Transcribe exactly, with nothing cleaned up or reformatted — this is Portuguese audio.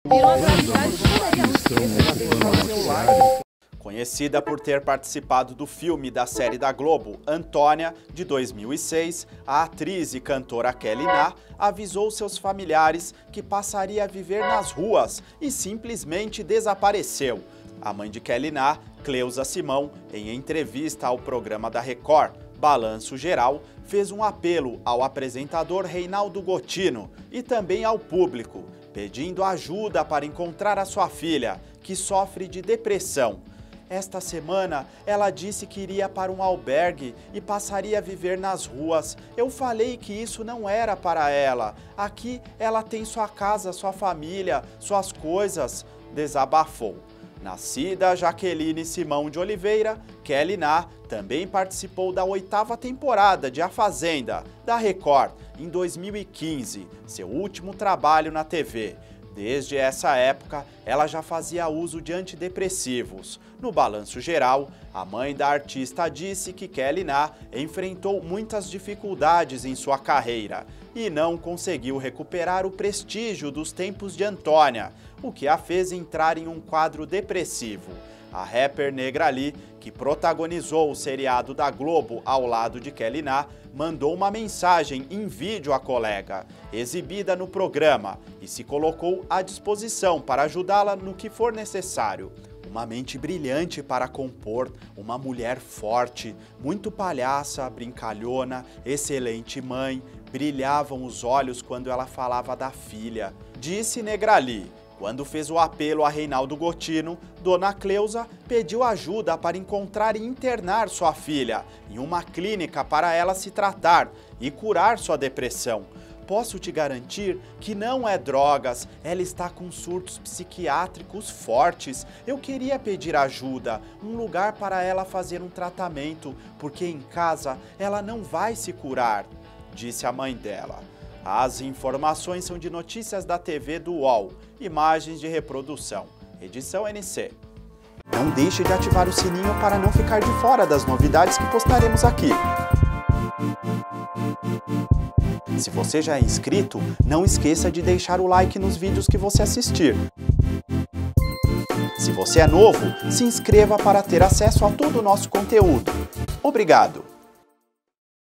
Conhecida por ter participado do filme da série da Globo, Antônia, de dois mil e seis, a atriz e cantora Kelly Na avisou seus familiares que passaria a viver nas ruas e simplesmente desapareceu. A mãe de Kelly Na, Cleusa Simão, em entrevista ao programa da Record, Balanço Geral, fez um apelo ao apresentador Reinaldo Gotino e também ao público, pedindo ajuda para encontrar a sua filha, que sofre de depressão. Esta semana, ela disse que iria para um albergue e passaria a viver nas ruas. Eu falei que isso não era para ela. Aqui ela tem sua casa, sua família, suas coisas, desabafou. Nascida Jaqueline Simão de Oliveira, Kelly Na também participou da oitava temporada de A Fazenda, da Record, em dois mil e quinze, seu último trabalho na T V. Desde essa época, ela já fazia uso de antidepressivos. No Balanço Geral, a mãe da artista disse que Kelly Na enfrentou muitas dificuldades em sua carreira e não conseguiu recuperar o prestígio dos tempos de Antônia, o que a fez entrar em um quadro depressivo. A rapper Negrali, que protagonizou o seriado da Globo ao lado de Kelly Na, mandou uma mensagem em vídeo à colega, exibida no programa, e se colocou à disposição para ajudá-la no que for necessário. Uma mente brilhante para compor, uma mulher forte, muito palhaça, brincalhona, excelente mãe, brilhavam os olhos quando ela falava da filha, disse Negrali. Quando fez o apelo a Reinaldo Gotino, Dona Cleusa pediu ajuda para encontrar e internar sua filha em uma clínica para ela se tratar e curar sua depressão. Posso te garantir que não é drogas, ela está com surtos psiquiátricos fortes. Eu queria pedir ajuda, um lugar para ela fazer um tratamento, porque em casa ela não vai se curar, disse a mãe dela. As informações são de notícias da T V do U O L, imagens de reprodução, edição N C. Não deixe de ativar o sininho para não ficar de fora das novidades que postaremos aqui. Se você já é inscrito, não esqueça de deixar o like nos vídeos que você assistir. Se você é novo, se inscreva para ter acesso a todo o nosso conteúdo. Obrigado!